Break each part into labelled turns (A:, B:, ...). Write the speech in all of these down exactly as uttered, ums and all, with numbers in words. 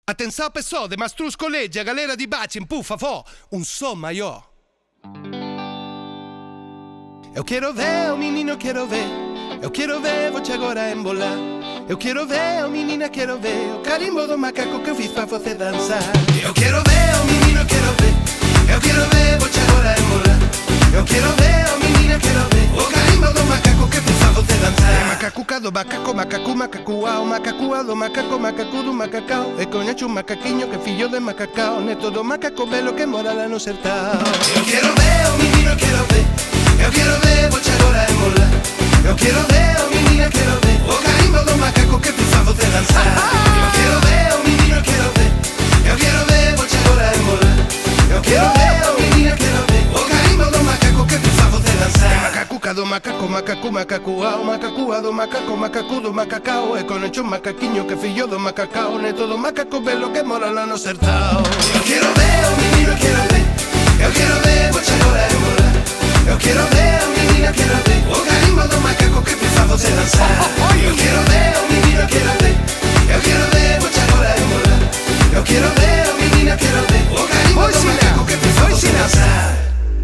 A: Atenção pessoal, de Mastruz Colégio, a galera de baixo, empuffa, fó, um som maior. Eu quero ver, o menino quero ver. Eu quero ver, vou-te agora embolar. Eu quero ver, o menina quero ver. O carimbo do macaco que eu fiz pra você dançar. Eu quero ver, o menino quero ver. Eu quero ver, vou-te agora embolar. Eu quero ver, o menina quero ver. O carimbo do macaco que eu fiz pra você dançar. Macacuca do macaco, macacu, macacuá. O macacua do macaco, macacu do macacao. E conhece um macaquinho que é filho de macacao. Neto do macaco belo que mora lá no sertão. Eu quero ver, o menino quero ver. Eu quero ver, vou-te agora embolar. Eu quero ver, o menino quero ver. O carimbo do macaco que fiz pra você dançar. Eu quero ver, o menino quero ver. Eu quero ver, vou-te agora embolar. Eu quero ver, o menino quero ver. O carimbo do macaco que fiz pra você dançar. Macacuca do macaco, macacu, macacuá. O macacua do macaco, macacu do macacao. E conhece um macaquinho que é filho do macacao. Neto do macaco belo que mora lá no sertão. Eu quero ver, o menino quero ver. Eu quero ver, vou-te agora embolar. Eu quero ver, o menino quero ver. O carimbo do macaco que fiz pra você dançar. Eu quero ver, o menino quero ver. Eu quero ver, vou-te agora embolar. Eu quero ver, o menino quero ver. O carimbo do macaco que fiz pra você dançar.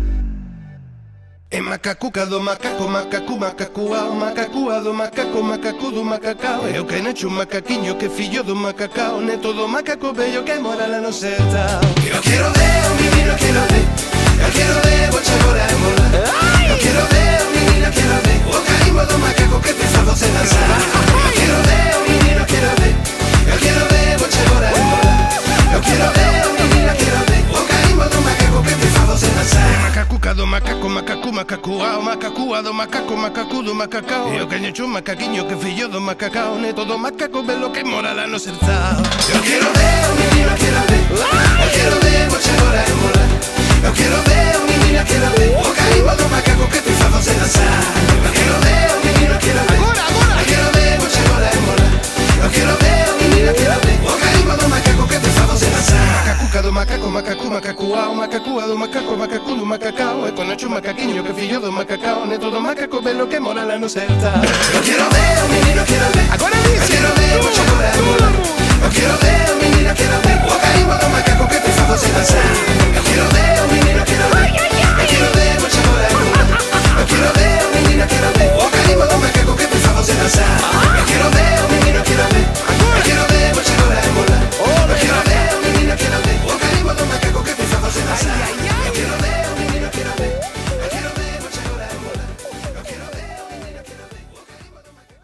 A: É macacuca do macaco, macacu, macacuá. O macacua do macaco, macacu do macacao. Eu que nasce um macaquinho que é filho do macacao. Neto do macaco bello que mora lá no sertão. Eu quero ver, o menino quero ver. Eu quero ver, vou-te agora embolar. Eu quero ver, o menino quero ver. O carimbo do macaco que fiz pra você dançar. Eu quero ver, o menino quero ver. Eu quero ver, vou-te agora embolar. Eu quero ver, o menino quero ver. O carimbo do macaco que fiz pra você dançar. Macacuca do macaco, macacu, macacuá. O macacua do macaco, macacu do macacao. Eu conheço um macaquinho que é filho do macacao. Neto do macaco belo que mora lá no sertão. Eu quero ver, o menino quero ver. Eu quero ver, vou-te agora embolar. Eu quero ver, o menino quero ver. O carimbo do macaco que fiz pra você dançar. Eu quero ver, o menino quero ver. Agora, agora. Eu quero ver, vou-te agora embolar. Eu quero ver, o menino quero ver. O carimbo do macaco que fiz pra você dançar. Macacuca do macaco, macacu, macacuá. O macacua do macaco, macacu do macacao. E conhece um macaquinho que é filho do macacao. Neto do macaco belo que mora lá no sertão. Eu quero ver, o menino quero ver. Agora é isso. Eu quero ver, vou-te agora embolar. Eu quero ver, o menino quero ver. O carimbo do macaco que fiz pra você dançar. Eu quero ver, o menino quero ver. Eu quero ver, vou-te agora embolar. Eu quero ver, o menino quero ver. O carimbo do macaco que fiz pra você dançar. Eu quero ver, o menino quero ver. Eu quero ver, vou-te agora embolar. Eu quero ver, o menino quero ver. O carimbo do macaco que fiz pra você dançar. Eu quero ver, o menino quero ver. Eu quero ver, vou-te agora embolar. Eu quero ver, o menino quero ver. O carimbo do macaco.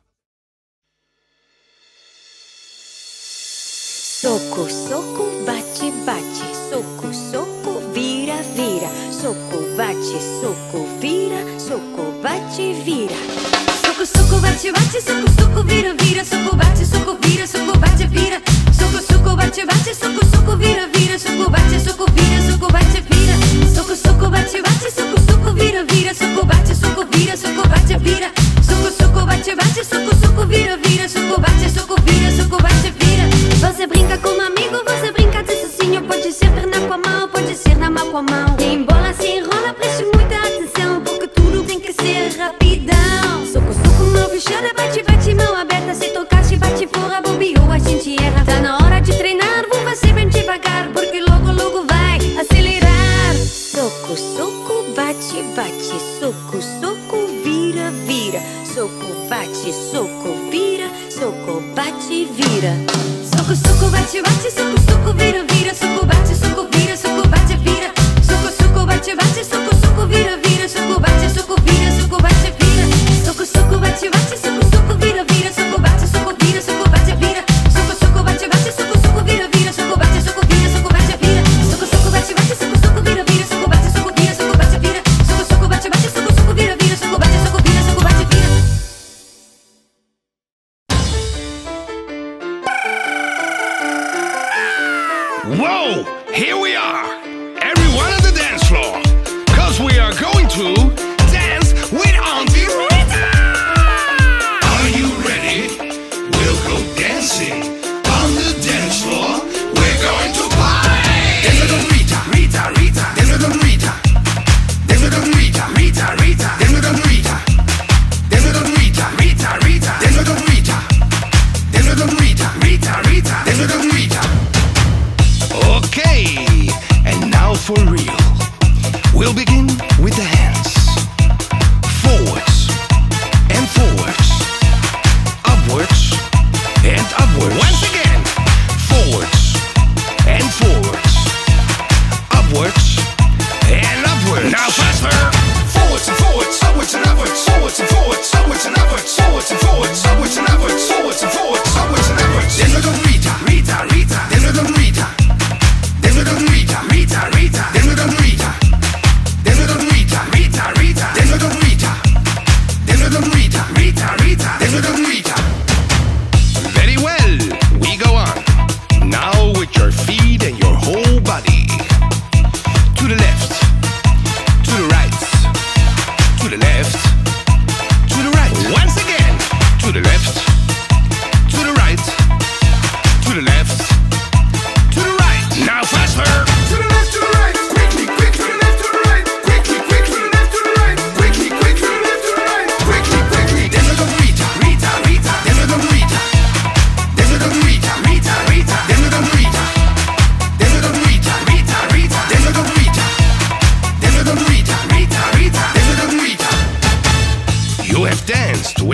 B: Soco, soco, bate, bate. Soco, soco, vira, vira. Soco, bate, soco, vira. Soco, bate, vira. Soco, soco, bate, bate. Soco, soco, vira, vira. Soco, bate, soco, vira. Soco, bate, vira. Soco, soco, bate, bate. Soco, soco, vira, vira. Soco, bate, soco, vira. Soco, bate, vira. Soco, soco, bate, bate. Soco, soco, vira, vira. Soco, bate, soco, vira. Soco, bate, vira. Soco, soco, bate, bate. Soco, soco, vira, vira. Soco, bate, soco, vira. Soco, bate, vira. Você brinca com um amigo, você brinca de sozinho. Pode ser perna com a mão, pode ser na mão com a mão. Quem bola se enrola, preste muita atenção, porque tudo tem que ser rapidão. Soco, soco, mão fechada, bate, bate, mão aberta. Se tocaste, bate fora, bobeou, a gente erra. Tá na hora de treinar, vou fazer bem devagar, porque logo, logo vai acelerar. Soco, soco, bate, bate. Soco, soco, vira, vira. Soco, bate, soco, vira. Soco, bate, vira. Soco, soco, bate, bate. Soco, soco, vira, vira. Soco, bate, soco, vira. Soco, bate, vira. Soco, soco, bate, bate. Soco, soco, vira, vira. Soco, bate, soco, vira. Soco, bate, vira. Soco, soco, bate, bate. Soco, soco, vira, vira. Soco, bate, soco, vira. Soco, bate, vira. Soco, soco, bate, bate. Soco, soco, vira, vira. Soco, bate, soco, vira. Soco, bate, vira. Soco, soco, bate, bate. Soco, soco, vira, vira. Soco, bate, soco, vira. Soco, bate, vira. Soco, soco, bate, bate. Soco, soco, vira, vira. Soco, bate, soco, vira. Soco, bate, vira.
C: Whoa! Here we are! Everyone on the dance floor! Cause we are going to dance with Auntie Rita! Are you ready? We'll go dancing on the dance floor. We're going to party! Dance with Auntie Rita! Rita, Rita! Dance with Auntie Rita! Dance with Auntie Rita! Rita, Rita! Dance with Auntie Rita! Dance with Auntie Rita! Rita, Rita! Dance with Auntie Rita! Dance with Auntie Rita! Rita, Rita! Dance with Auntie Rita!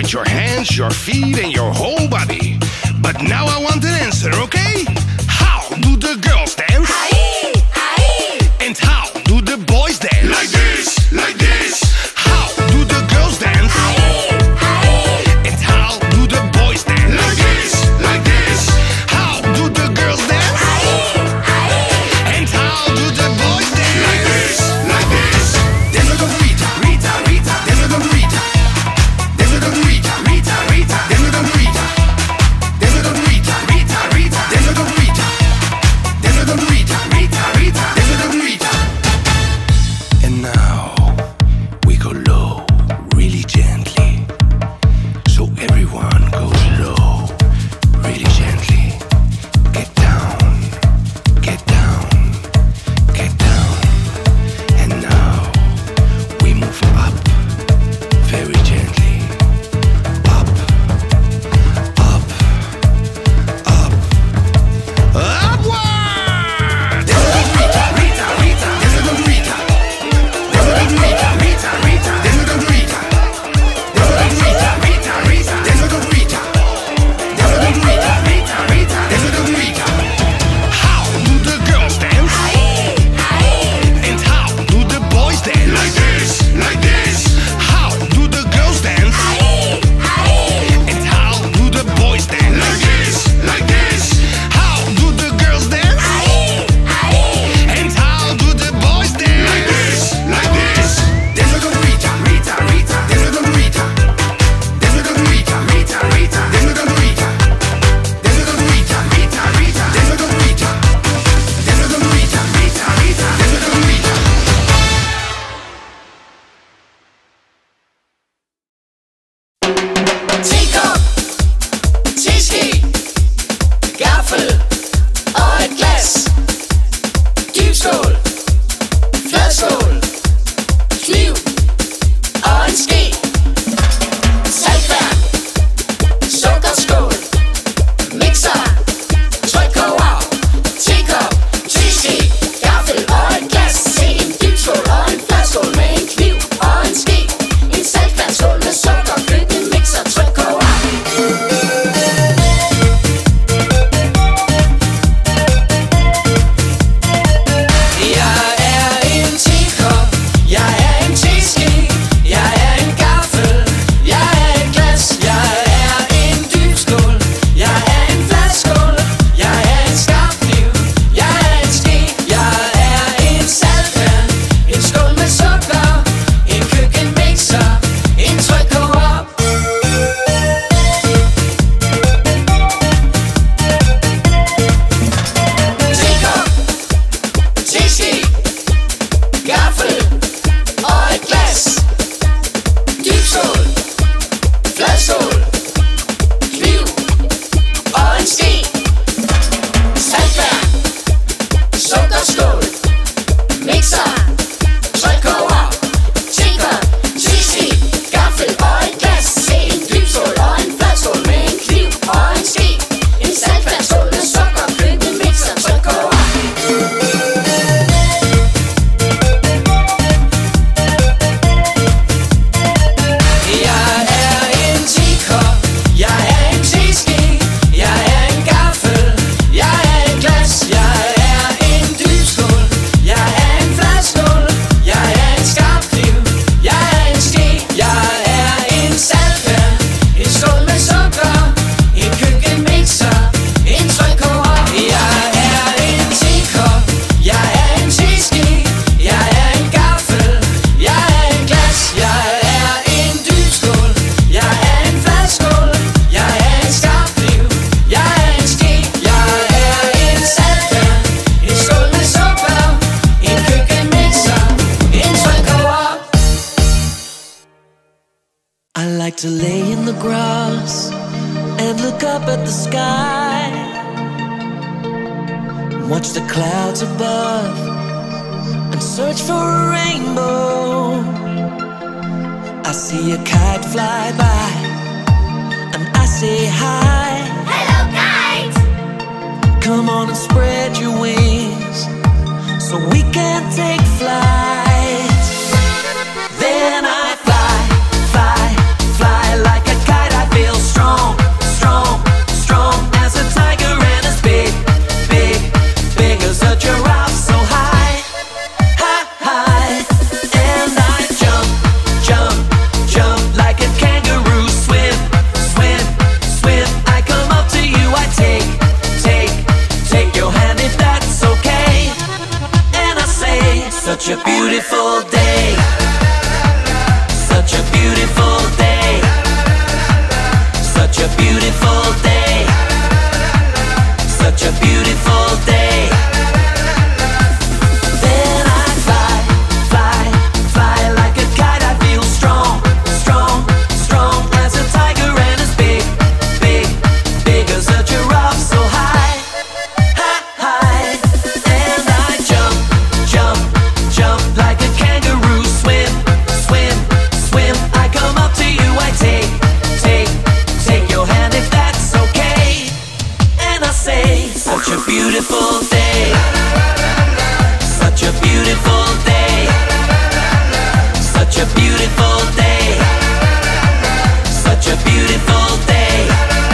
C: with your hands, your feet, and your whole body. But now I want an answer, okay? How do the girls dance?
B: Ahí, ahí.
C: And how do the boys dance?
D: Like this, like this.
C: How do the girls dance?
B: Ahí, ahí.
C: And how do the boys dance?
D: Like this, like this.
C: How do the girls dance?
B: Ahí, ahí.
C: And how do the boys dance?
D: Like this, like this. Dance like a Rita, Rita, Rita. Dance like a Rita. Dance like a Rita, Rita, Rita. Dance like a Rita. Dance like a Rita, Rita, Rita. Dance like a Rita. Dance like a Rita, Rita, Rita. Dance like a Rita.
A: And now we go low, really gently. So everyone goes low, really gently. Get down, get down, get down. And now we move up, very gently. Up, up, up,
C: Upward!
D: Dance like a Rita, Rita, Rita. Dance like a Rita. Dance like a Rita, Rita, Rita. Dance like a Rita. Dance like a Rita, Rita, Rita. Dance like a Rita. Dance like a Rita, Rita, Rita. Dance like a Rita.
C: How do the girls dance?
B: Ahí, ahí.
C: And how do the boys dance?
D: Like this, like this.
C: How do the girls dance?
B: Ahí, ahí.
C: And how do the boys dance?
D: Like this, like this.
C: How do the girls dance?
B: Ahí, ahí.
C: And how do the boys
D: Like
C: dance?
D: this, like this. Dance like a Rita, Rita, Rita. Dance like a Rita. Dance like a Rita, Rita, Rita. Dance like a Rita. Dance like a Rita, Rita, Rita. Dance like a Rita. Dance like a Rita, Rita, Rita. Dance like a Rita.
E: Tekop, teski, gaffel og et glas. Dyb skål, flad skål, kniv og en ske. Saltvand, sukkerskål, mixer, trykkoger. Tekop, teski, gaffel og et glas. Se en dyb skål og en flad skål med en kniv og en ske. En saltvandsskål med sukker, køkkenmixer, trykkoger. Jeg er en tekop, jeg er en teske, jeg er en gaffel, jeg er et glas, jeg er en dyb skål, jeg er en flad skål, jeg er en skarp kniv, jeg er en ske, jeg er en saltvand, en skål med sukker, en køkkenmixer, en trykkoger. Tekop, teske, gaffel og et glas. Dyb skål, flad skål, kniv og en ske. Saltvand, sukkerskål, mixer, trykkoger. Tekop, teske, gaffel og et glas. Se en dyb skål og en flad skål med en kniv og en ske. En saltvandsskål med sukker, køkkenmixer, trykkoger. Jeg er en tekop, jeg er en teske, jeg er en gaffel, jeg er et glas, jeg er en dyb skål, jeg er en flad skål, jeg er en skarp kniv, jeg er en ske, jeg er en saltvand, en skål med sukker, en køkkenmixer, en trykkoger. Jeg er en tekop, jeg er en teske, jeg er en gaffel, jeg er et glas, jeg er en dyb skål, jeg er en flad skål, jeg er en skarp kniv, jeg er en ske, jeg er en saltvand, en skål med sukker, en køkkenmixer, en trykkoger.
F: I like to lay in the grass and look up at the sky, watch the clouds above and search for a rainbow. I see a kite fly by and I say hi.
B: Hello, kite.
F: Come on and spread your wings so we can take flight. Then I fly, fly, fly like a kite. beautiful day. Such a beautiful day. Such a beautiful day. Such a beautiful day.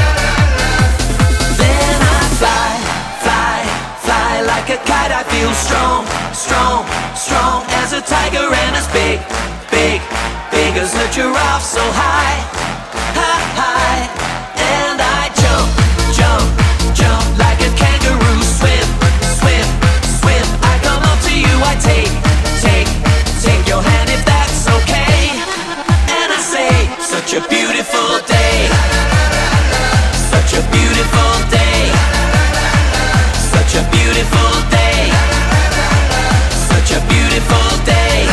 F: Then I fly, fly, fly like a kite. I feel strong, strong, strong as a tiger, and as big, big, big as a giraffe. So high, high, high, and I jump, jump, jump like a kangaroo. Swim, swim, swim. I come up to you. I take, take, take your hand if that's okay. And I say, such a beautiful day. Such a beautiful day. Such a beautiful day. Such a beautiful day.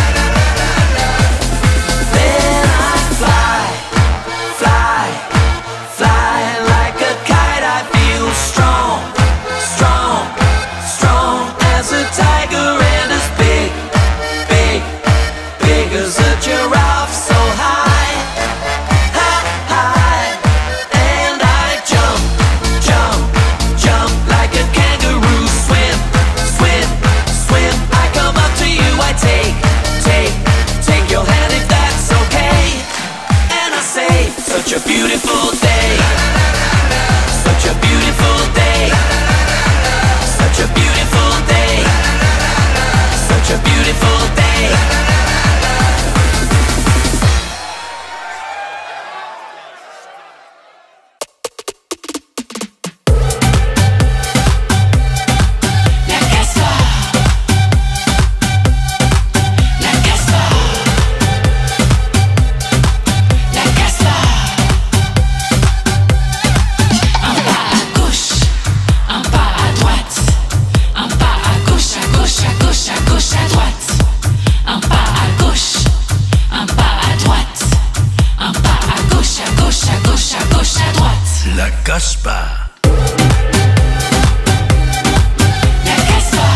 F: Then I fly, fly, fly like a kite. I feel strong, strong, strong as a tiger, and as big, big, big as a giraffe. So high, high, high, and I jump, jump, jump like a kangaroo. Swim, swim, swim. I come up to you. I take, take, take your hand if that's okay. And I say, such a beautiful day. Such a beautiful day. Such a beautiful day. Such a beautiful day. La Casbah. La Casbah. La Casbah. Un pas à gauche, un pas à droite. Un pas à gauche, à gauche, à gauche, à gauche, à droite. Un pas à gauche, un pas à droite. Un pas à gauche, à gauche, à gauche, à gauche, à droite.
C: La Casbah.
F: La Casbah.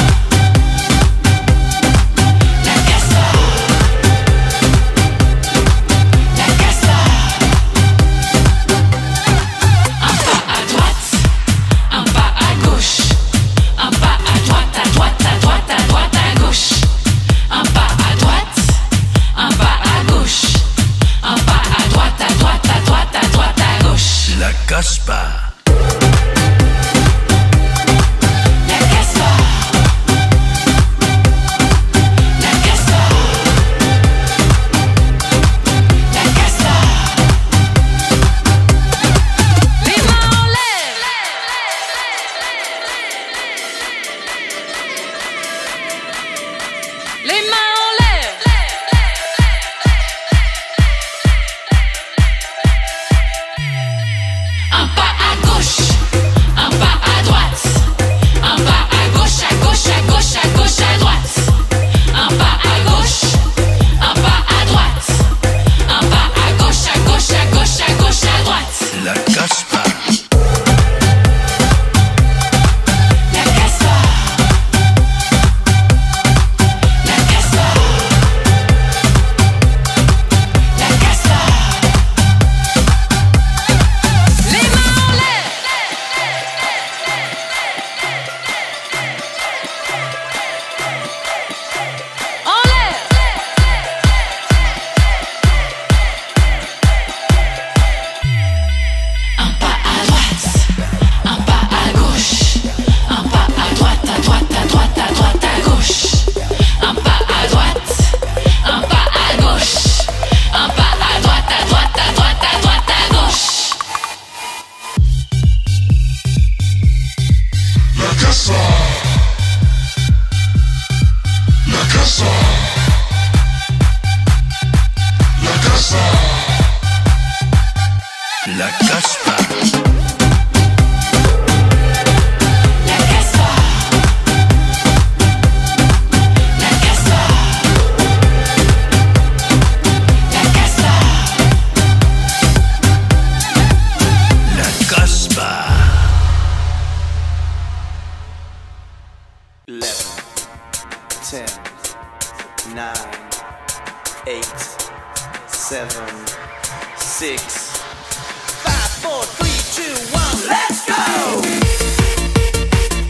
F: La Casbah. La Casbah. Un pas à droite, un pas à gauche. Un pas à droite, à droite, à droite, à droite, à gauche. Un pas à droite, un pas à gauche. Un pas à droite, à droite, à droite, à droite, à gauche.
C: La Casbah.
F: La Casbah. La Casbah. La Casbah. Les mains en l'air. Les mains en l'air. Un pas à gauche, un pas à droite. Un pas à gauche, à gauche, à gauche, à gauche, à droite. Un pas à gauche, un pas à droite. Un pas à gauche, à gauche, à gauche, à gauche, à droite.
C: La Casbah.
F: La Casbah. La Casbah. La Casbah. Les mains en l'air. En l'air. Un pas à droite, un pas à gauche. Un pas à droite, à droite, à droite, à droite, à gauche. Un pas à droite, un pas à gauche. Un pas à droite, à droite, à droite, à droite, à gauche.
D: La Casbah. La Casbah. La Casbah.
C: La Casbah.
F: La Casbah. La Casbah. La Casbah.
C: La Casbah.
G: eleven, ten, nine, eight, seven, six, five, four, three, two, one, let's go!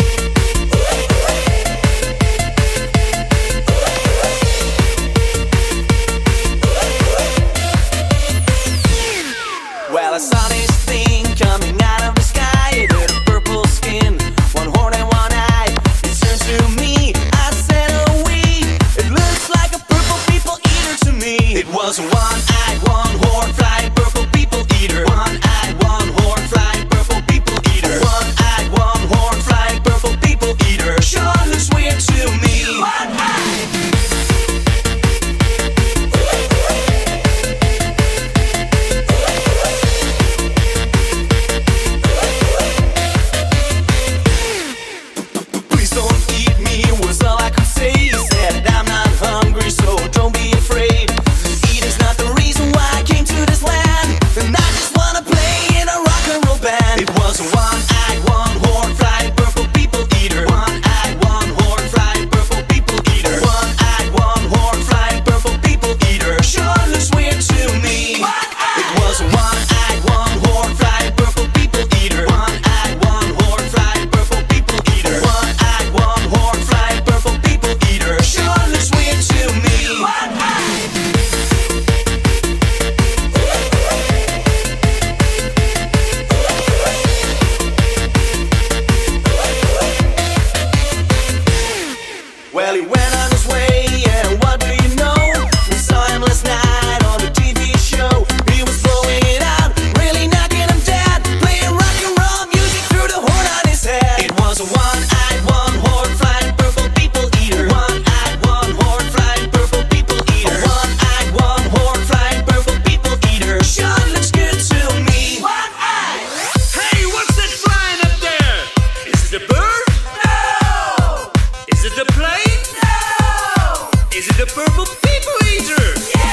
E: a one-eyed, one-horned, flying purple people eater. One-eyed, one-horned, flying purple people eater. A one-eyed, one-horned, flying purple people eater. Sure looks good to me. One-eyed.
H: Hey, what's that flying up there? Is it a bird?
E: No!
H: Is it a plane?
E: No!
H: Is it a purple people eater?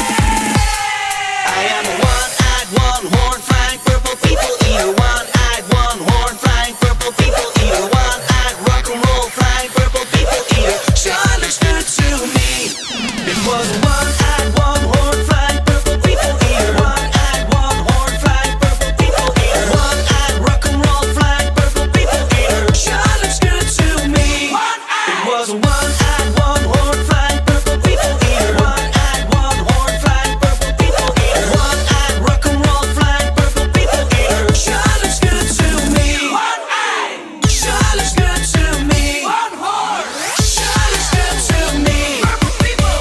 E: I am a one-eyed, one-horned, flying purple people eater. One-eyed, one-horned, flying purple people eater. One-eyed, rock and roll, flying purple people eater. Sure looks good to me. It was a one-eyed, one-horned, flying purple people eater. One-eyed, one-horned, flying purple people eater. One-eyed, rock and roll, flying purple people eater. Sure looks good to me. It was a one-eyed, one-horned, flying purple people eater. One-eyed, one-horned, flying purple people eater. One-eyed, rock and roll, flying purple people eater. Sure looks good to me. One-eyed. Sure looks good to me. One-horn. Sure looks good to me. Purple people.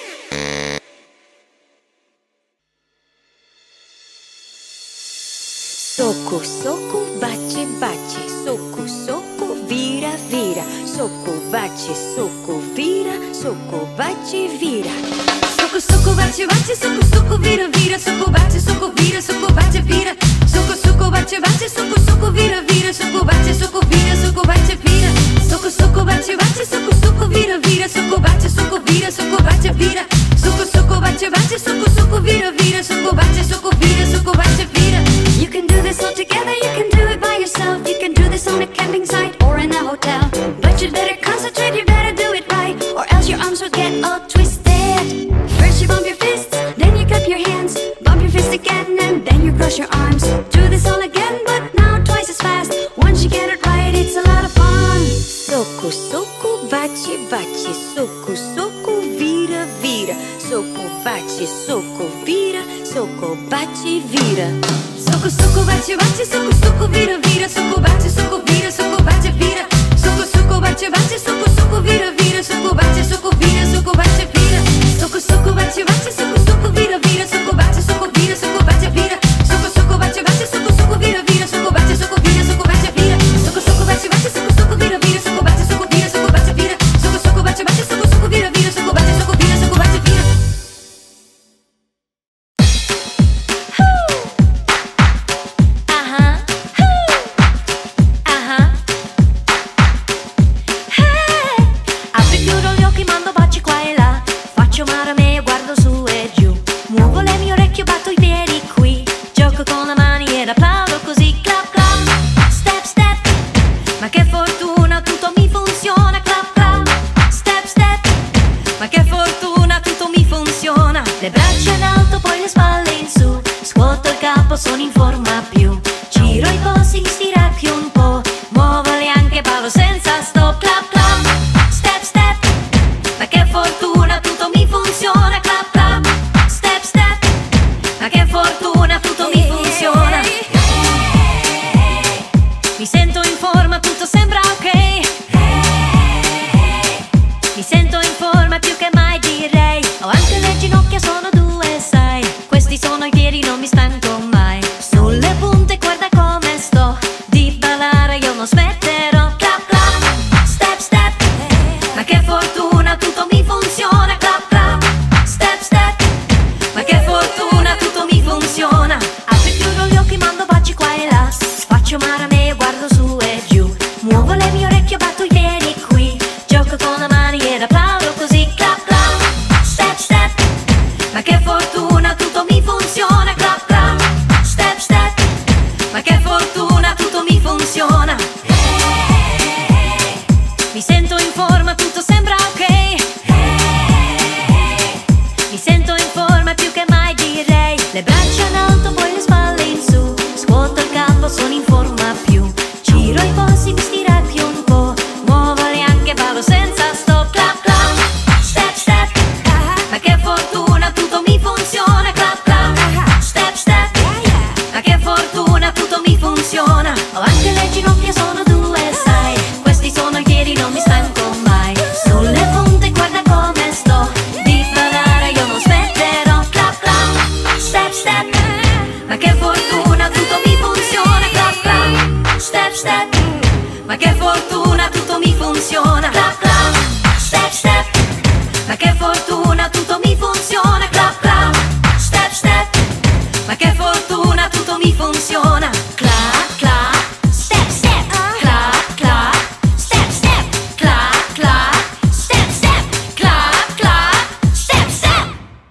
B: Soco, soco, baci, baci, soco, soco, vira, vira, soco, baci, soco, vira, soco, baci, vira. Soco, soco, baci, baci, soco, soco, vira, vira, soco, baci, soco, vira, soco, baci, vira. Soco, soco, baci, baci, soco, soco, vira, vira, soco, baci, soco, vira, soco, baci, vira. Soco, soco, baci, baci, soco, soco, vira, vira, soco, baci, soco, vira, soco, baci, vira. Soco, soco, baci, baci, soco, soco, vira, vira, soco, baci, soco, vira, soco, baci, vira. You can do this all together, you can do it by yourself. You can do this on a camping site or in a hotel. But you better concentrate, you better do it right, or else your arms will get all twisted. First you bump your fists, then you clap your hands. Bump your fist again and then you cross your arms. Do this all again, but now twice as fast. Once you get it right, it's a lot of fun. Soco, soco, baci, baci, soco, soco, vira, vira. Soco, baci, soco, vira, soco, baci, vira. Soco, soco, baci, baci, soco, soco, vira, vira, soco, baci, soco, vira, soco, baci, vira. Soco, soco, baci, baci, soco, soco, vira, vira, soco, baci, soco, vira, soco, baci, vira. Soco, soco, baci, baci, soco, soco, vira, vira, soco, baci, soco, vira, soco, baci, vira. Soco, soco, baci, baci, soco, soco, vira, vira, soco, baci, soco, vira, soco, baci, vira. Soco, soco, baci, baci, soco, soco, vira, vira, soco, baci, soco, vira, soco, baci, vira. Soco, soco, baci, baci, soco, soco, vira, vira, soco, baci, soco, vira, soco, baci, vira. Le braccia in alto, poi le spalle in su. Scuoto il capo, sono in forma più. Giro i polsi, mi stiracchi un po'. Muovoli anche ballo senza stop. Clap clap, step step. Ma che fortuna, tutto mi funziona. Clap clap, step step. Ma che fortuna, tutto mi funziona. Mi sento in forma, tutto sembra ok. Mi sento in forma più che mai, direi. Ho anche le ginocchia, sono due, sai. Questi sono i piedi, non mi stanco mai. Sulle punte, guarda come sto. Di ballare io non smetterò. Clap clap, step step. Ma che fortuna, tutto mi funziona. Clap clap, step step. Ma che fortuna, tutto mi funziona. Apro e chiudo gli occhi, mando baci qua e là. Faccio marameo, guardo su e giù. Muovo le mie orecchie, batto i piedi qui. Gioco con le mani ed applaudo così. Clap clap, step step. Ma che fortuna, tutto mi funziona. Clap clap, step step. Ma che fortuna, tutto mi funziona. Mi sento in forma, tutto sembra ok. Mi sento in forma più che mai, direi. Le braccia in alto, poi le spalle in su. Scuoto il capo, sono in forma più. Giro i polsi, mi stiracchi un po'. Muovoli anche ballo senza stop. Clap clap, step step. Ma che fortuna, tutto mi funziona. Clap clap, step step. Ma che fortuna, tutto mi funziona. Ho anche le ginocchia, sono due, sai. Questi sono i piedi, non mi stanco mai. Sulle punte, guarda come sto. Di ballare io non smetterò. Clap clap, step step. Ma che fortuna, tutto mi funziona. Clap clap, step step. Ma che fortuna, funziona. Clap clap, step step, ma che fortuna tutto mi funziona. Clap clap, step step, ma che fortuna tutto mi funziona. Clap clap, step step, clap clap, step step, clap clap, step step, clap clap, step step.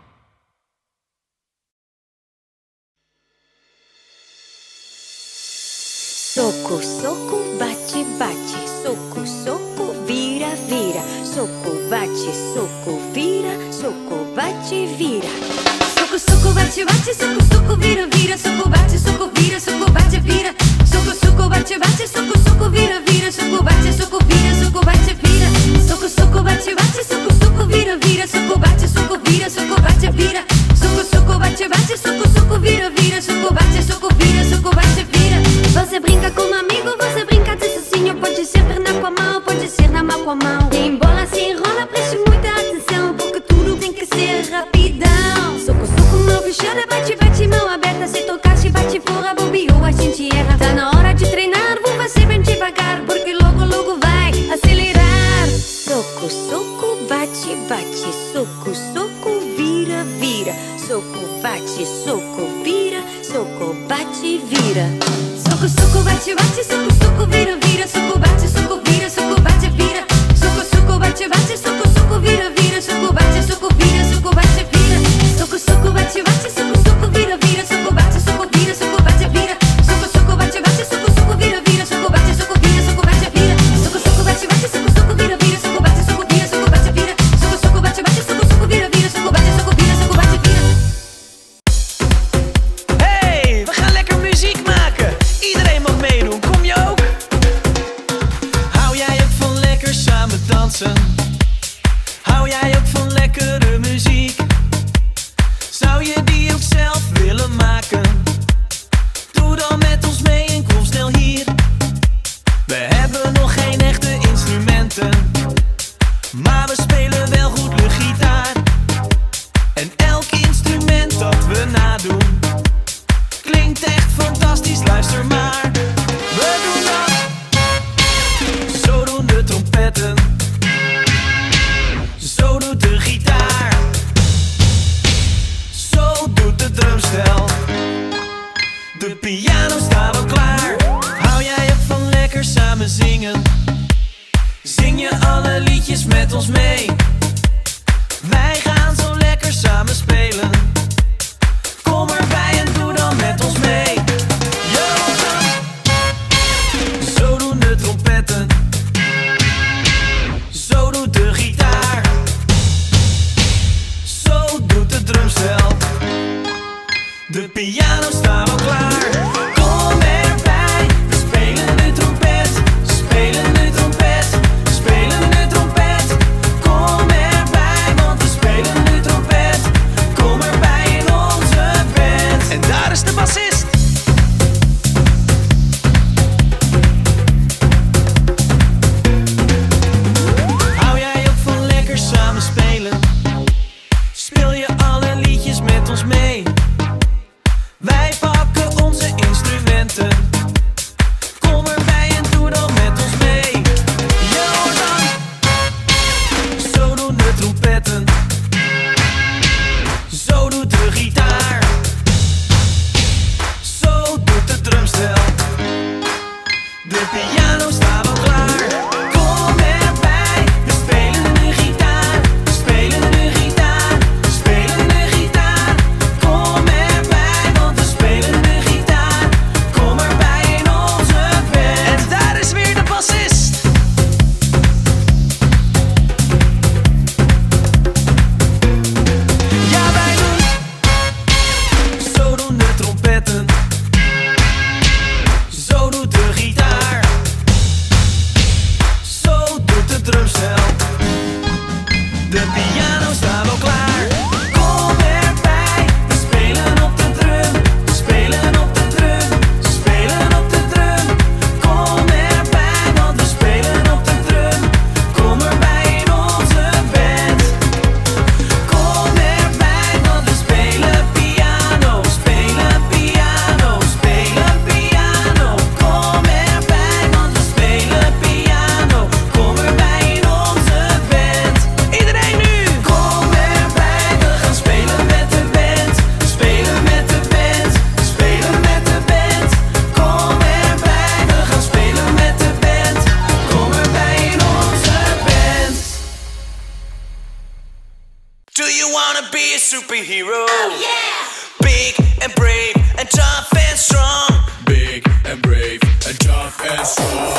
B: Soco soco baci baci, soco soco vira vira, soco baci soco vira, soco baci vira. Soco soco baci baci, soco soco vira vira, soco baci soco vira, soco baci vira. Soco soco baci baci, soco soco vira vira, soco baci soco vira, soco baci vira. Soco soco baci baci, soco soco vira vira, soco baci soco vira, soco baci vira. Soco soco baci baci, soco soco vira vira, soco baci soco vira, soco baci vira. Você brinca com um amigo, você brinca de sozinho. Pode ser perna com a mão, pode ser na mão com a mão. Tem bola, se enrola, preste muita atenção, porque tudo tem que ser rapidão. Soco, soco, mão fechada, bate, bate, mão aberta. Se tocar, se bate fora, bobeou, a gente erra. Tá na hora de treinar, vou fazer bem devagar, porque logo, logo vai acelerar. Soco, soco, bate, bate, soco, soco, vira, vira. Soco, bate, soco, vira, soco, bate, vira. Soco, soco, bate, bate, soco, soco, vira, vira. Soco, bate, soco, vira, soco, bate, vira. Soco, soco, bate, bate, soco, soco, vira, vira. Soco, bate, soco, vira, soco, bate, vira. Soco, soco, bate, bate, soco, soco, vira, vira. Soco, bate, soco, vira, soco, bate, vira. Soco, soco, bate, bate, soco, soco, vira, vira. Soco, bate, soco, vira, soco, bate, vira. Soco, soco, bate, bate, soco, soco, vira, vira. Soco, bate, soco, vira, soco, bate, vira. Soco, soco, bate, bate, soco, soco, vira, vira. Soco, bate, soco, vira, soco, bate, vira.
F: Hey, we gaan lekker muziek maken. Iedereen mag meedoen, kom je ook? Hou jij ook van lekker samen dansen? Hou jij ook van lekkere muziek? Zou je die ook zelf willen maken? Doe dan met ons mee en kom snel hier. We hebben nog geen echte instrumenten, maar we spelen wel goed de gitaar. En elk instrument dat we nadoen klinkt echt fantastisch, luister maar. We doen dat, zo doen de trompetten, zo doet de gitaar, zo doet de drumstel, de piano staat al klaar. Hou jij ook van lekker samen zingen? Zing je alle liedjes met ons mee? Wij gaan zo lekker samen spelen. Kom erbij en doe dan met ons mee. Yo, zo doen de trompetten, zo doet de gitaar, zo doet de drumstel, de piano staat al klaar. Kom erbij, we spelen de trompet, spelen de trompet, spelen de trompet. Kom erbij, want we spelen de trompet. Kom erbij.
E: wanna be a superhero? Oh yeah! Big and brave and tough and strong.
D: Big and brave and tough and strong.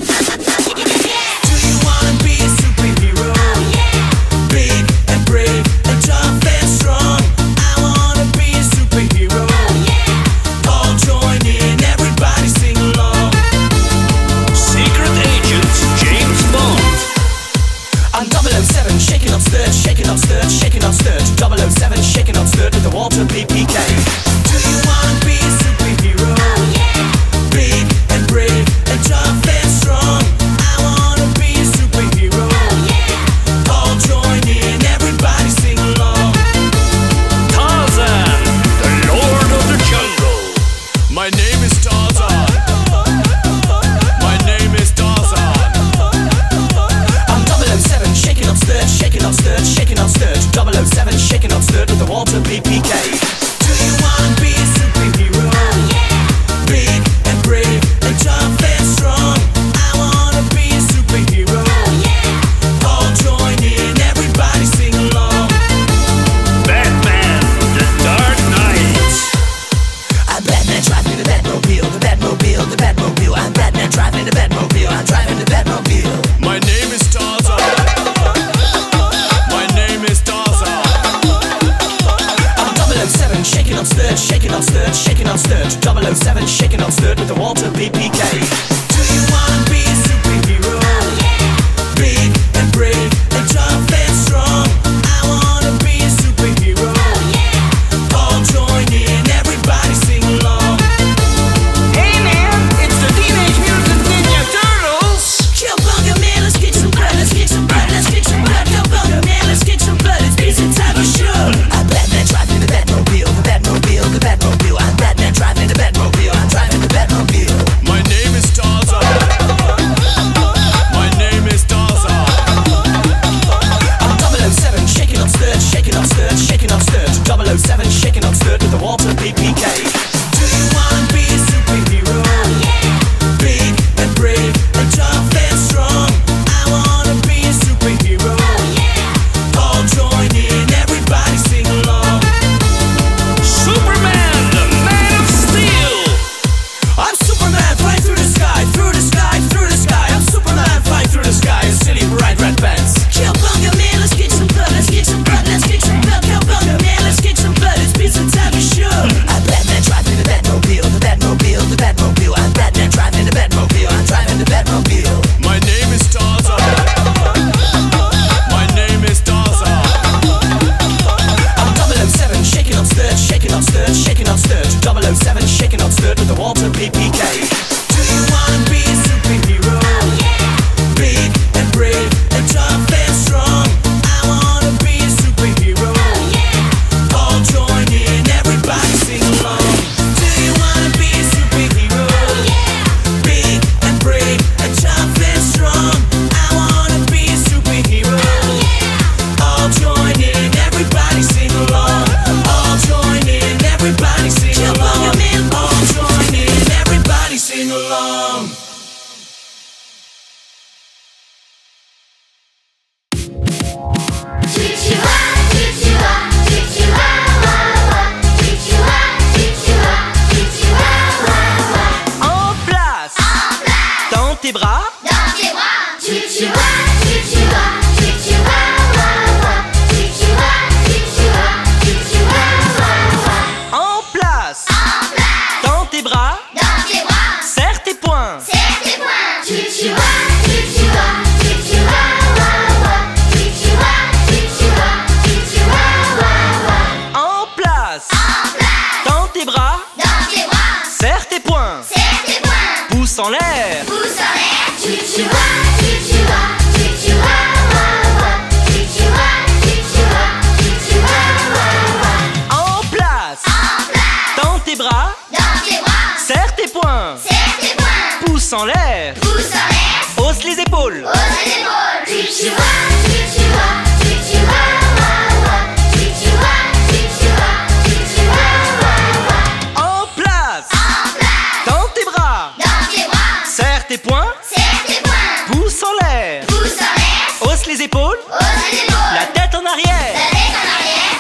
E: Do you wanna be a superhero? Oh yeah! Big and brave and tough and strong. I wanna be a superhero. Oh yeah! All join in, everybody sing along.
H: Secret Agent James Bond.
E: I'm double oh seven, shaking up stirred, shaking up stirred, shaking up stirred. double oh seven, shaking up stirred with the Walter B P K. Do you wanna be a superhero? Oh yeah! Big and brave and tough and strong. I wanna be a superhero. Oh yeah! All join in, everybody sing along.
H: Tarzan, the Lord of the Jungle.
D: My name is Tarzan. My name is Tarzan.
E: I'm double oh seven, shaking up stirred, shaking up stirred, shaking up stirred. double oh seven, shaking up stirred with the Walter B P K. Do you wanna be a superhero? Oh yeah! Big and brave and tough and strong. I wanna be a superhero. Oh yeah! All join in, everybody sing along.
H: Batman, the Dark Knight.
E: I'm Batman driving the Batmobile, the Batmobile, the Batmobile. I'm Batman driving the Batmobile, I'm driving the Batmobile.
D: My name is Tarzan. My name is Tarzan.
E: I'm double oh seven, shaking up stirred, shaking up stirred, shaking up stirred. double oh seven, shaking up stirred with the Walter B P K. Do you wanna be a superhero? Oh yeah! Big and brave and tough and strong. I wanna be a superhero. Oh yeah! All join in, everybody sing along.
H: Hey man, it's the Teenage Mutant Ninja Turtles.
E: Cowabunga man, let's kick some blood, let's kick some blood, let's kick some blood. Cowabunga man, let's kick some blood, it's peace and time for sure. I'm Batman driving the Batmobile, the Batmobile, the Batmobile. I'm Batman driving the Batmobile, I'm driving the Batmobile.
D: My name is Tarzan. My name is Tarzan.
E: I'm double oh seven, shaking up stirred, shaking up stirred, shaking up stirred. double oh seven, shaking up stirred with the Walter B P K. Do you wanna be a superhero? Oh yeah! Big and brave and tough and strong. I wanna be a superhero. Oh yeah! All join in, everybody sing along.
H: Superman, the Man of Steel.
E: I'm Superman, flying through the sky, through the sky, through the sky. I'm Superman, flying through the sky, a city of bright red bands. Cowabunga man, let's kick some blood, let's kick some blood, let's kick some blood. Cowabunga man, let's kick some blood, it's peace and time for sure. I'm Batman driving the Batmobile, the Batmobile, the Batmobile. I'm Batman driving the Batmobile, I'm driving the Batmobile.
D: My name is Tarzan. My name is Tarzan.
E: I'm double oh seven, shaking up stirred, shaking up stirred, shaking up stirred. double oh seven, shaking up stirred with the Walter B P K. Do you wanna be a superhero? Oh yeah! Big and brave and tough and strong. I wanna be a superhero. Oh yeah! All join in, everybody sing along. Do you wanna be a superhero? Oh yeah! Big and brave and tough and strong. I wanna be a superhero. Oh yeah! All join in, everybody sing along. All join in, everybody sing along. All join in, everybody sing along. En place, dans tes bras, en place, dans tes bras, serre tes poings. En place, dans tes bras, serre tes poings. Pouce en l'air. En place, dans tes bras, serre tes poings. Pouce en l'air. Hausse les épaules. En place, dans tes bras, serre tes poings. Pouce en l'air. Hausse les épaules. La tête en arrière.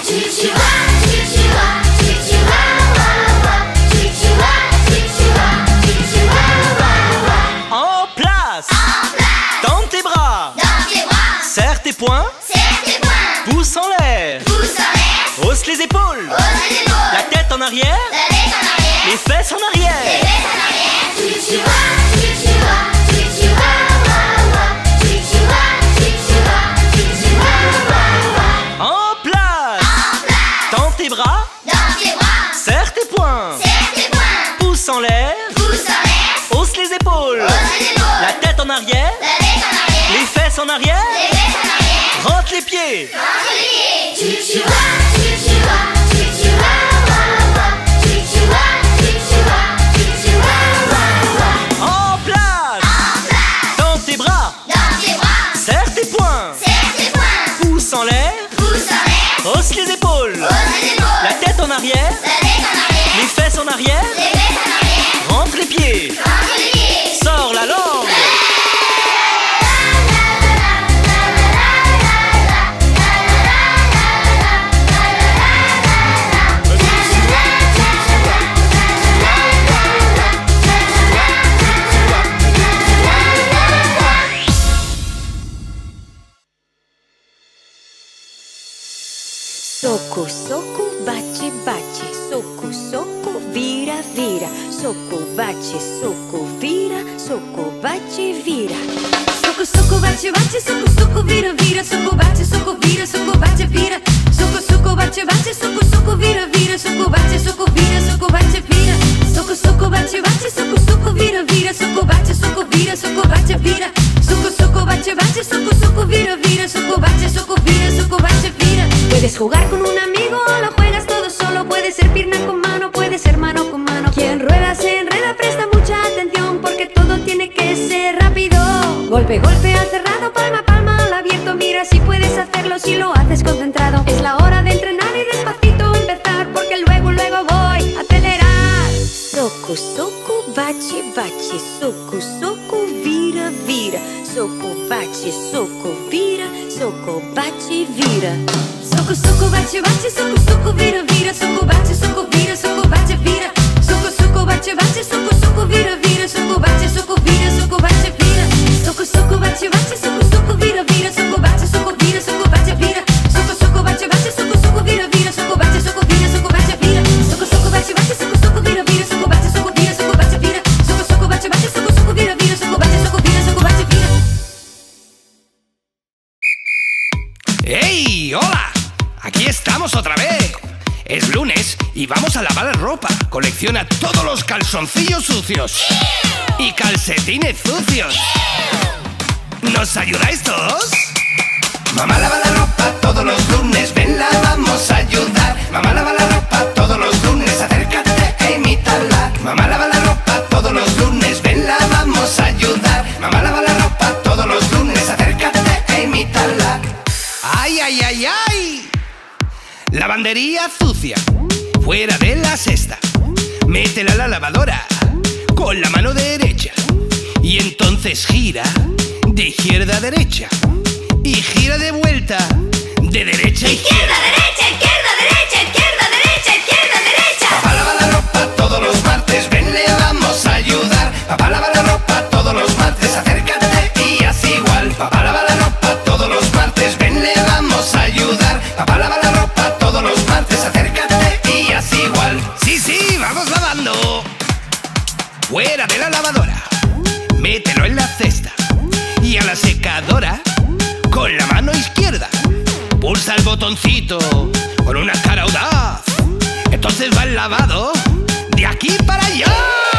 E: poings.
I: Serre tes poings.
E: Pousse en l'air.
I: Pousse en l'air.
E: Hausse les épaules.
I: Hausse les épaules.
E: La tête en arrière.
I: La tête en arrière.
E: Les fesses en arrière.
I: Les fesses en arrière. Chouchouwa, chouchouwa, chouchouwa, wa wa. Chouchouwa, chouchouwa, chouchouwa, wa wa.
E: En place.
I: En place.
E: Tends tes bras.
I: Dans tes bras.
E: Serre tes poings.
I: Serre tes poings.
E: Pousse en l'air.
I: Pousse en l'air.
E: Hausse les épaules.
I: Hausse les épaules.
E: La tête en arrière.
I: La tête en arrière.
E: Les fesses en arrière.
I: Les fesses en arrière.
E: Rentre les pieds.
I: Entre les pieds. Chouchouwa, chouchouwa, chouchouwa, wa wa. Chouchouwa, chouchouwa, chouchouwa, wa wa.
E: En place.
I: En place.
E: Tends tes bras.
I: Dans tes bras.
E: Serre tes poings.
I: Serre tes poings.
E: Pousse en l'air.
I: Pousse en l'air.
E: Hausse les épaules.
I: Hausse les épaules.
E: La tête en arrière.
I: La tête en arrière.
E: Les fesses en arrière.
I: Les fesses en arrière.
E: Rentre les pieds.
I: Entre les pieds.
E: Sors la langue.
B: Soco, soco, bace, bace, soco, soco, vira, vira, soco, bace, soco, vira, soco, bace, vira. Soco, soco, bace, bace, soco, soco, vira, vira, soco, bace, soco, vira, soco, bace, vira. Soco, soco, bace, bace, soco, soco, vira, vira, soco, bace, soco, vira, soco, bace, vira. Soco, soco, bace, bace, soco, soco, vira, vira, soco, bace, soco, vira, soco, bace, vira. Soco, soco, bace, bace, soco, soco, vira, vira, soco, bace, soco, vira, soco, bace, vira. Puedes jugar con un amigo o lo juegas todo solo. Puede ser pierna con mano, puede ser mano con mano. Quien rueda se enreda, presta mucha atención porque todo tiene que ser rápido. Golpe, golpe al cerrado, palma, palma al abierto. Mira si puedes hacerlo, si lo haces concentrado. Es la hora de entrenar y despacito empezar porque luego, luego voy a acelerar. Soco, soco, bache, bache, soco, soco, vira, vira. Soco, bache, soco, vira, soco, bache, vira. Soco, soco, bace, bace, soco, soco, vira, vira, soco, bace, soco, vira, soco, bace, vira. Soco, soco, bace, bace, soco, soco, vira, vira, soco, bace, soco, vira, soco, bace, vira. Soco, soco, bace, bace, soco, soco, vira, vira, soco, bace, soco, vira, soco, bace, vira. Soco, soco, bace, bace, soco, soco, vira, vira, soco, bace, soco, vira, soco, bace, vira. Soco, soco, bace, bace, soco, soco, vira, vira, soco, bace, soco, vira, soco, bace, vira. Soco, soco, bace, bace, soco, soco, vira, vira, soco, bace, soco, vira, soco, bace, vira.
C: ¡Hey! ¡Hola! Aquí estamos otra vez. Es lunes y vamos a lavar la ropa. Colecciona todos los calzoncillos sucios y calcetines sucios. ¿Nos ayudáis todos? Mamá lava la ropa todos los lunes. Ven, la vamos a ayudar. Mamá lava la ropa todos los lunes. Acércate e imítala. Mamá lava la ropa todos los lunes. Ven, la vamos a ayudar. Mamá lava la ropa todos los lunes. Acércate e imítala. ¡Ay, ay, ay, ay! Lavandería sucia. Fuera de la cesta. Métela a la lavadora con la mano derecha. Y entonces gira de izquierda a derecha. Y gira de vuelta de derecha a izquierda.
I: Izquierda, derecha, izquierda, derecha, izquierda, derecha, izquierda, derecha.
C: Papá lava la ropa todos los martes. Ven, le vamos a ayudar. Papá lava la ropa todos los martes. Acércate y haz igual. Papá lava la ropa todos los martes. Ven, le vamos a ayudar. Papá lava la ropa todos los martes. Acércate y haz igual. Sí, sí, vamos lavando. Fuera de la lavadora. Mételo en la cesta. Y a la secadora con la mano izquierda. Pulsa el botoncito con una cara audaz. Entonces va el lavado de aquí para allá.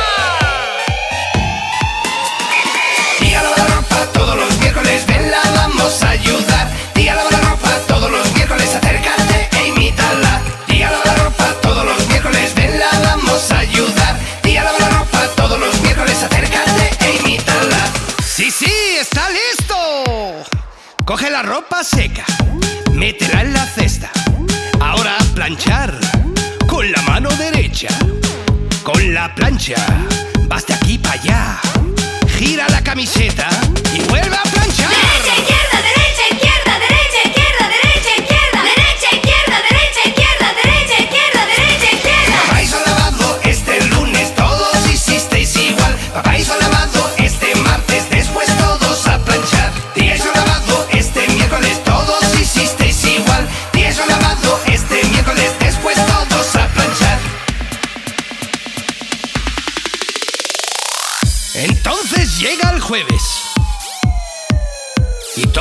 C: Tía, lava la ropa todos los miércoles. Ven, la vamos a ayudar. Tía, lava la ropa todos los miércoles. Acércate e imítala. Tía, lava la ropa todos los miércoles. Ven, la vamos a ayudar. Tía, lava la ropa todos los miércoles. Acércate e imítala. ¡Sí, sí! ¡Está listo! Coge la ropa seca. Métela en la cesta. Ahora a planchar con la mano derecha. Con la plancha vas de aquí para allá. Gira la camiseta y vuelve a planchar.
I: Derecha, izquierda, derecha, izquierda, derecha, izquierda, derecha, izquierda, derecha, izquierda, derecha, izquierda, derecha, izquierda, derecha, izquierda.
C: Papá hizo lavado este lunes, todos hicisteis igual. Papá hizo lavado este martes, después todos a planchar. Tía hizo lavado este miércoles, todos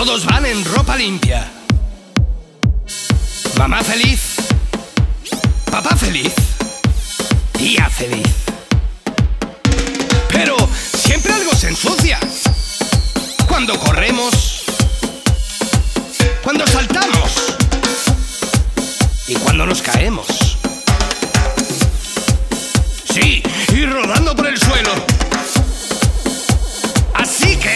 C: Todos van en ropa limpia. Mamá feliz, papá feliz, tía feliz. Pero siempre algo se ensucia. Cuando corremos, cuando saltamos y cuando nos caemos. Sí, y rodando por el suelo. Así que...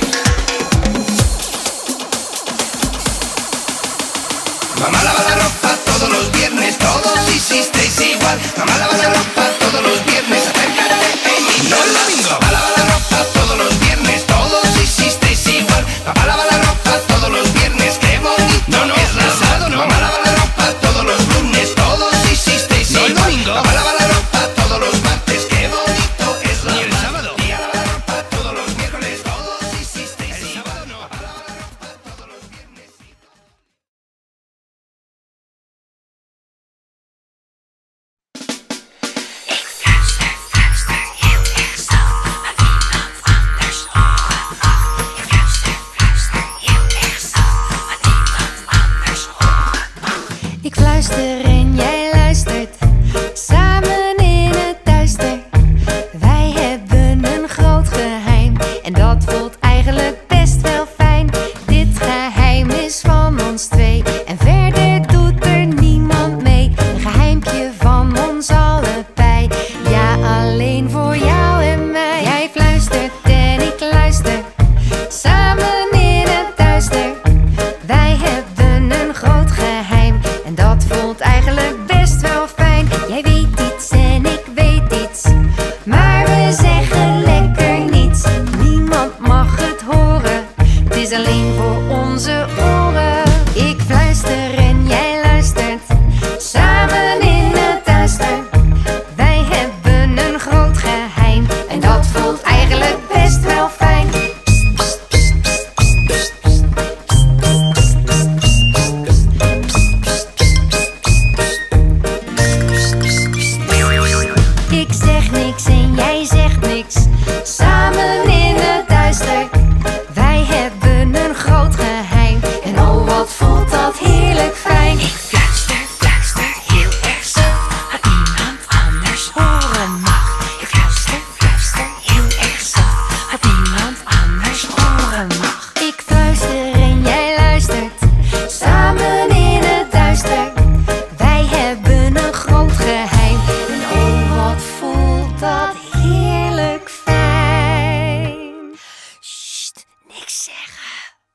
A: Mamá lava la ropa todos los viernes, todos hicisteis igual. Mamá lava la ropa todos los viernes, acércate e imítala.
C: No el domingo.
A: Papá lava la ropa todos los viernes, todos hicisteis igual. Papá lava la ropa todos los viernes, qué bonito.
C: No, no,
A: es la
C: el sábado no.
A: Mamá lava la ropa todos los lunes, todos hicisteis
C: No el
A: igual.
C: domingo.
A: Papá lava la ropa todos los martes, qué bonito es la
C: Ni el sábado.
A: Tía lava la ropa todos los miércoles, todos hicisteis igual. Papá lava la ropa todos los viernes.
B: Ik fluister en jij luistert, samen in het duister. Wij hebben een groot geheim en dat voelt eigenlijk best wel fijn. Dit geheim is van ons twee en verder doet er niemand mee. Een geheimpje van ons allebei, ja alleen voor jou en mij. Jij fluistert en ik luister, samen in het duister. Wij hebben een groot geheim en dat voelt eigenlijk best wel fijn. Jij weet iets en ik weet iets, maar we zeggen lekker niets. Niemand mag het horen, het is alleen voor onze oren. Ik fluister en jij luistert, samen in het duister. Wij hebben een groot geheim en dat voelt eigenlijk best wel fijn. Psst, psst, psst, psst, psst, psst. Ik zeg niks en jij zegt niks, samen in het duister. Wij hebben een groot geheim en oh wat voelt dat heerlijk fijn. Ik fluister, fluister heel erg zacht, wat niemand anders horen mag. Ik fluister, fluister heel erg zacht, wat niemand anders horen mag. Ik fluister en jij luistert, samen in het duister. Wij hebben een groot geheim en oh wat voelt dat heerlijk fijn. Sst, niks zeggen.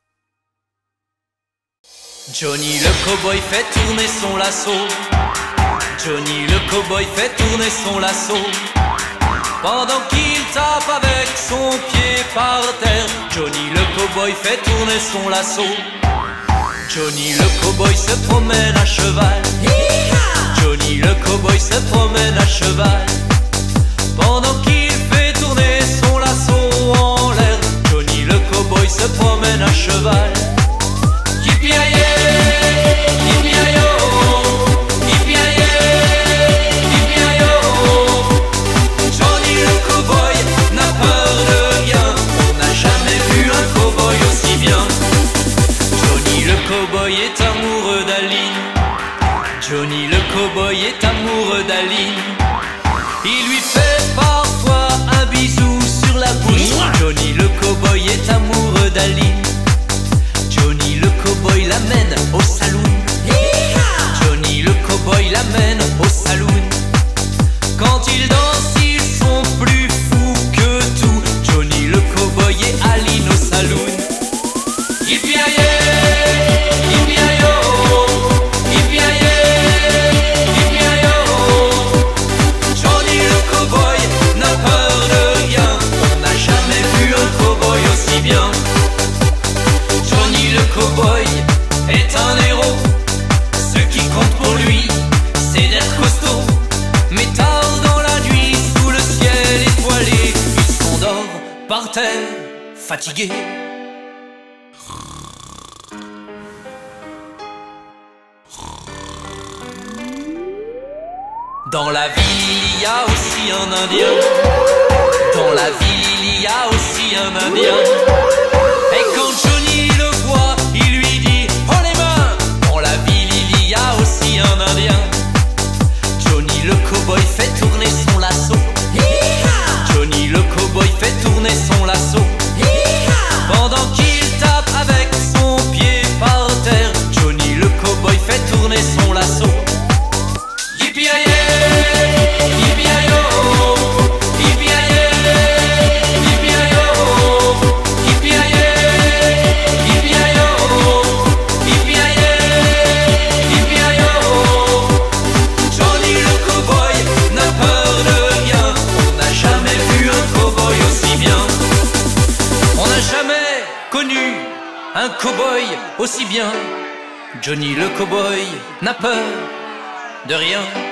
F: Johnny le cowboy fait tourner son lasso. Johnny le cowboy fait tourner son lasso. Pendant qu'il tape avec son pied par terre, Johnny le cowboy fait tourner son lasso. Johnny le cowboy se promène à cheval. Johnny le cowboy se promène à cheval. Pendant qu'il fait tourner son lasso en l'air, Johnny le cowboy se promène à cheval. Yippee-yi-yay, yippee-yi-yo, yippee-yi-yay, yippee-yi-yo. Johnny le cowboy n'a peur de rien, on n'a jamais vu un cowboy aussi bien. Johnny le cowboy est amoureux d'Aline. Johnny le cowboy est amoureux d'Aline. Il lui fait parfois un bisou sur la bouche. Johnny le cowboy est amoureux d'Aline. Johnny le cowboy l'amène au saloon. Johnny le cowboy l'amène au saloon. Quand ils dansent, ils sont plus fous que tout. Johnny le cowboy et Aline au saloon. Yippee-yi-yay, yippee-yi-yo, yippee-yi-yay, yippee-yi-yo. Johnny le cowboy n'a peur de rien, on n'a jamais vu un cowboy aussi bien. Johnny le cowboy est un héros, ce qui compte pour lui, c'est d'être costaud. Mais tard dans la nuit, sous le ciel étoilé, il s'endort par terre, fatigué. Dans la ville, il y a aussi un Indien. Dans la ville, il y a aussi un Indien. Et quand Johnny le voit, un cow-boy aussi bien. Johnny le cow-boy n'a peur de rien.